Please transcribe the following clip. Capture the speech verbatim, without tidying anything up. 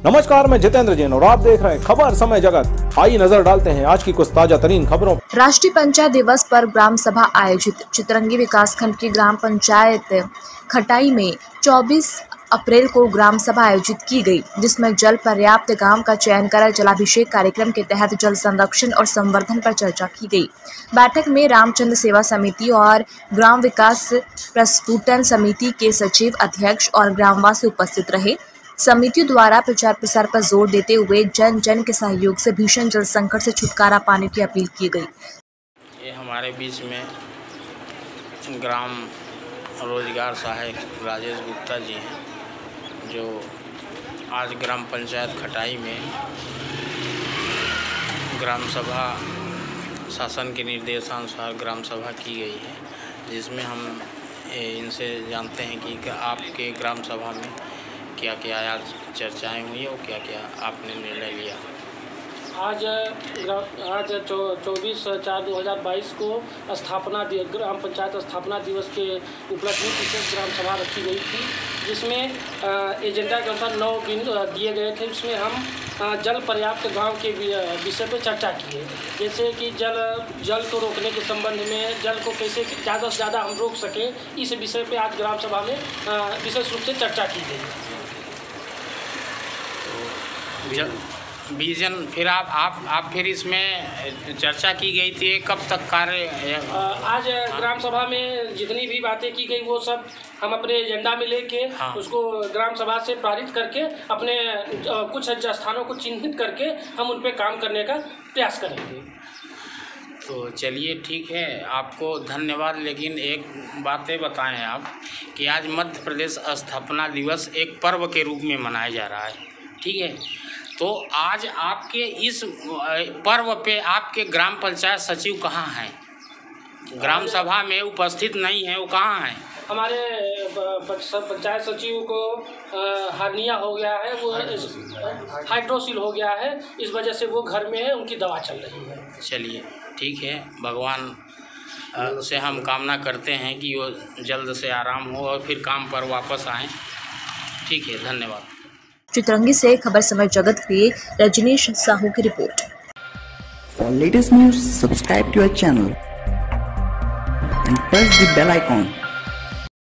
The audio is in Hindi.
नमस्कार, मैं जितेंद्र जैन और आप देख रहे हैं खबर समय जगत। आइए नजर डालते हैं आज की कुछ ताजा तरीन खबरों। राष्ट्रीय पंचायत दिवस पर ग्राम सभा आयोजित। चितरंगी विकासखंड की ग्राम पंचायत खटाई में चौबीस अप्रैल को ग्राम सभा आयोजित की गई, जिसमें जल पर्याप्त गांव का चयन कर जलाभिषेक कार्यक्रम के तहत जल संरक्षण और संवर्धन पर चर्चा की गई। बैठक में रामचंद्र सेवा समिति और ग्राम विकास प्रस्फुटन समिति के सचिव, अध्यक्ष और ग्रामवासी उपस्थित रहे। समितियों द्वारा प्रचार प्रसार पर जोर देते हुए जन जन के सहयोग से भीषण जल संकट से छुटकारा पाने की अपील की गई। ये हमारे बीच में ग्राम रोजगार सहायक राजेश गुप्ता जी हैं, जो आज ग्राम पंचायत खटाई में ग्राम सभा शासन के निर्देशानुसार ग्राम सभा की गई है, जिसमें हम इनसे जानते हैं कि आपके ग्राम सभा में क्या क्या आज चर्चाएं हुई और क्या क्या आपने निर्णय लिया। आज आज चौबीस चार दो हज़ार बाईस को स्थापना ग्राम पंचायत स्थापना दिवस के उपलक्ष्य में विशेष ग्राम सभा रखी गई थी, जिसमें एजेंडा के अनुसार नौ बिंदु दिए गए थे। इसमें हम जल पर्याप्त गांव के विषय पर चर्चा की है, जैसे कि जल जल को रोकने के संबंध में जल को कैसे ज़्यादा से ज़्यादा हम रोक सकें, इस विषय पर आज ग्राम सभा में विशेष रूप से चर्चा की गई। विजन फिर आप आप आप फिर इसमें चर्चा की गई थी, कब तक कार्य? आज ग्राम सभा में जितनी भी बातें की गई वो सब हम अपने एजेंडा में लेके हाँ। उसको ग्राम सभा से पारित करके अपने कुछ स्थानों को चिन्हित करके हम उन पर काम करने का प्रयास करेंगे। तो चलिए ठीक है, आपको धन्यवाद। लेकिन एक बातें बताएं आप कि आज मध्य प्रदेश स्थापना दिवस एक पर्व के रूप में मनाया जा रहा है, ठीक है? तो आज आपके इस पर्व पे आपके ग्राम पंचायत सचिव कहाँ हैं? ग्राम सभा में उपस्थित नहीं है, वो कहाँ हैं? हमारे पंचायत सचिव को हार्निया हो गया है, वो हाइड्रोसिल हो गया है, इस वजह से वो घर में है, उनकी दवा चल रही है। चलिए ठीक है, भगवान से हम कामना करते हैं कि वो जल्द से आराम हो और फिर काम पर वापस आएँ। ठीक है, धन्यवाद। चितरंगी से खबर समय जगत के लिए रजनीश साहू की report. For latest news, subscribe to our channel and press the bell icon.